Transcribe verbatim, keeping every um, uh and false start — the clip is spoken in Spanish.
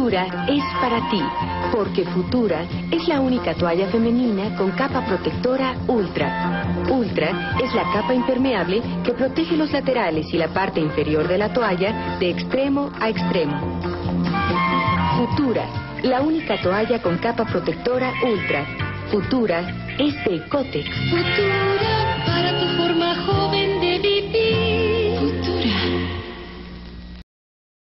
Futura es para ti, porque Futura es la única toalla femenina con capa protectora Ultra. Ultra es la capa impermeable que protege los laterales y la parte inferior de la toalla de extremo a extremo. Futura, la única toalla con capa protectora Ultra. Futura es de Kotex. Futura para tu forma joven.